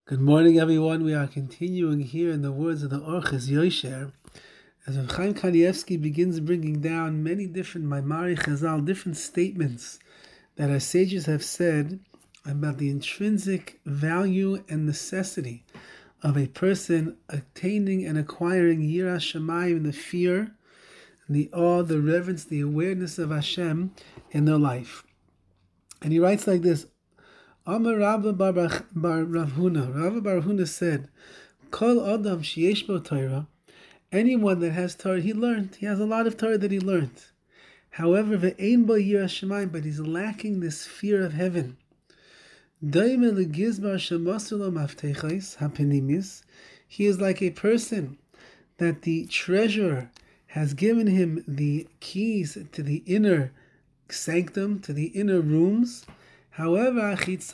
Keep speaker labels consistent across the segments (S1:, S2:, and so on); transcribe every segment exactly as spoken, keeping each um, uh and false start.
S1: Good morning, everyone. We are continuing here in the words of the Orches Yosher, as Rav Chaim Kanievsky begins bringing down many different Maimari Chazal, different statements that our sages have said about the intrinsic value and necessity of a person attaining and acquiring Yiras Shamayim, the fear, the awe, the reverence, the awareness of Hashem in their life. And he writes like this: Amar Rabba bar Rav Huna. Rabba bar Huna said, Kol Adam sheyesh bo Torah, anyone that has Torah, he learned. He has a lot of Torah that he learned. However, ve'ein bo yiras shamayim, but he's lacking this fear of heaven. Daime legizbar shemasu lo maftechos hapenimis. He is like a person that the treasurer has given him the keys to the inner sanctum, to the inner rooms. However,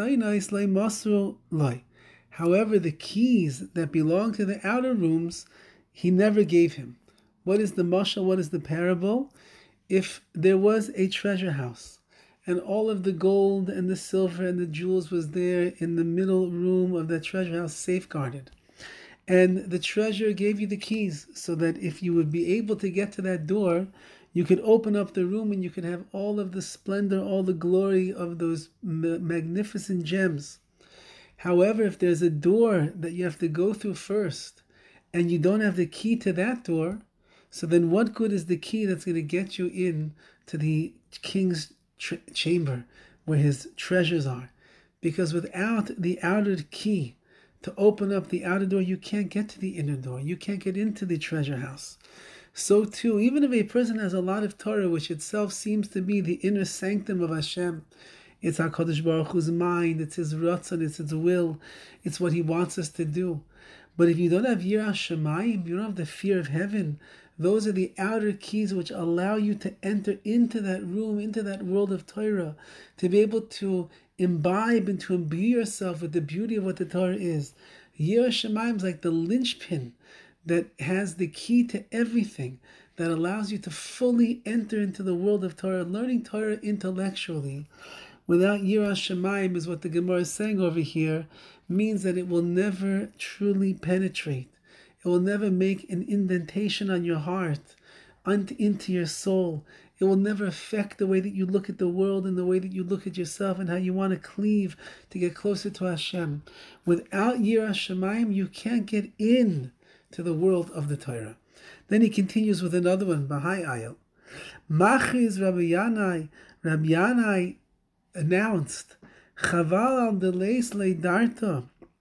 S1: However, the keys that belong to the outer rooms, he never gave him. What is the mashal? What is the parable? If there was a treasure house, and all of the gold and the silver and the jewels was there in the middle room of that treasure house, safeguarded, and the treasurer gave you the keys so that if you would be able to get to that door, you could open up the room and you could have all of the splendor, all the glory of those ma- magnificent gems. However, if there's a door that you have to go through first and you don't have the key to that door, so then what good is the key that's going to get you in to the king's tr- chamber where his treasures are? Because without the outer key to open up the outer door, you can't get to the inner door. You can't get into the treasure house. So too, even if a person has a lot of Torah, which itself seems to be the inner sanctum of Hashem, it's HaKadosh Baruch Hu's mind, it's His ratzon, it's His will, it's what He wants us to do. But if you don't have Yiras Shamayim, you don't have the fear of heaven, those are the outer keys which allow you to enter into that room, into that world of Torah, to be able to imbibe and to imbue yourself with the beauty of what the Torah is. Yiras Shamayim is like the linchpin that has the key to everything, that allows you to fully enter into the world of Torah. Learning Torah intellectually without Yiras Shamayim, is what the Gemara is saying over here, means that it will never truly penetrate. It will never make an indentation on your heart, into your soul. It will never affect the way that you look at the world and the way that you look at yourself and how you want to cleave to get closer to Hashem. Without Yiras Shamayim, you can't get in to the world of the Torah. Then he continues with another one, Bahai Ayel. Machiz Rabbi Yanai, Rabbi Yanai announced, Chaval al deleis leidarta.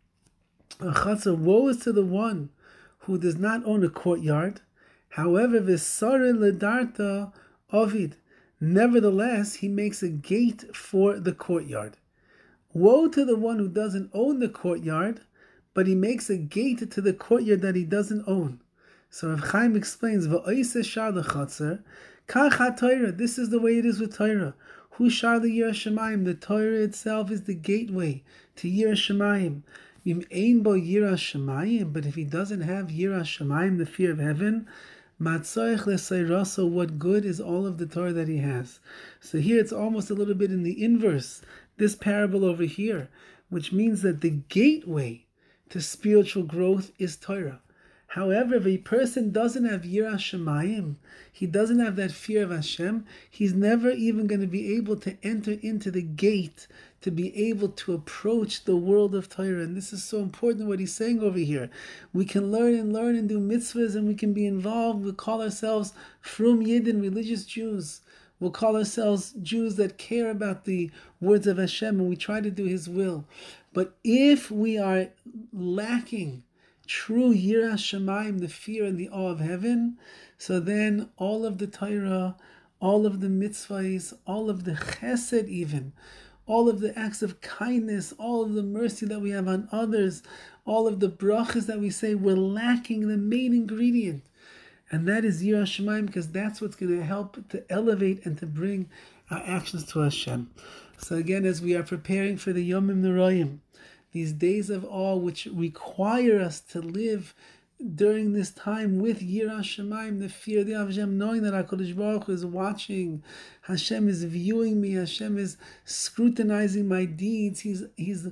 S1: Achatza, woe is to the one who does not own a courtyard. However, Visare ledarta ovid. Nevertheless, he makes a gate for the courtyard. Woe to the one who doesn't own the courtyard, but he makes a gate to the courtyard that he doesn't own. So Rav Chaim explains, V'oiseh shar lechatzer, kach ha-Torah. This is the way it is with Torah. Hu shar Yiras Shamayim. The Torah itself is the gateway to Yiras Shamayim. Im ein bo Yiras Shamayim. But if he doesn't have Yiras Shamayim, the fear of heaven, matzorech leseiraso, what good is all of the Torah that he has? So here it's almost a little bit in the inverse, this parable over here, which means that the gateway to spiritual growth is Torah. However, if a person doesn't have Yiras Shamayim, he doesn't have that fear of Hashem, he's never even going to be able to enter into the gate to be able to approach the world of Torah. And this is so important what he's saying over here. We can learn and learn and do mitzvahs, and we can be involved. We'll call ourselves Frum Yidden, religious Jews. We'll call ourselves Jews that care about the words of Hashem, and we try to do His will. But if we are lacking true Yiras Shamayim, the fear and the awe of heaven, so then all of the Torah, all of the mitzvahs, all of the chesed even, all of the acts of kindness, all of the mercy that we have on others, all of the brachas that we say, we're lacking the main ingredient. And that is Yiras Shamayim, because that's what's going to help to elevate and to bring our actions to Hashem. So again, as we are preparing for the Yomim Noraim, these days of awe which require us to live during this time with Yiras Shamayim, the fear of the Hashem, knowing that HaKadosh Baruch Hu is watching, Hashem is viewing me, Hashem is scrutinizing my deeds, He's He's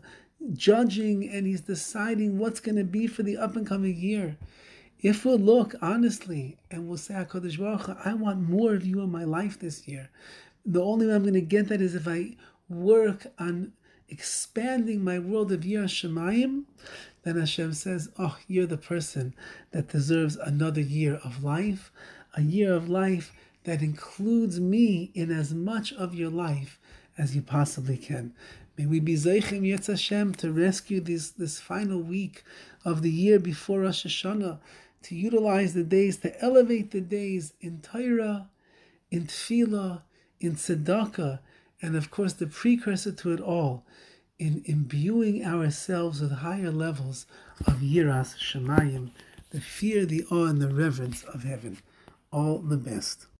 S1: judging and he's deciding what's going to be for the up and coming year. If we'll look honestly and we'll say, HaKadosh Baruch Hu, I want more of you in my life this year. The only way I'm going to get that is if I work on expanding my world of Yiras Shamayim. Then Hashem says, oh, you're the person that deserves another year of life, a year of life that includes me in as much of your life as you possibly can. May we be Zeichem Yetz Hashem to rescue this, this final week of the year before Rosh Hashanah, to utilize the days, to elevate the days in Torah, in Tefillah, in Tzedakah, and of course the precursor to it all, in imbuing ourselves with higher levels of Yiras Shamayim, the fear, the awe, and the reverence of heaven. All the best.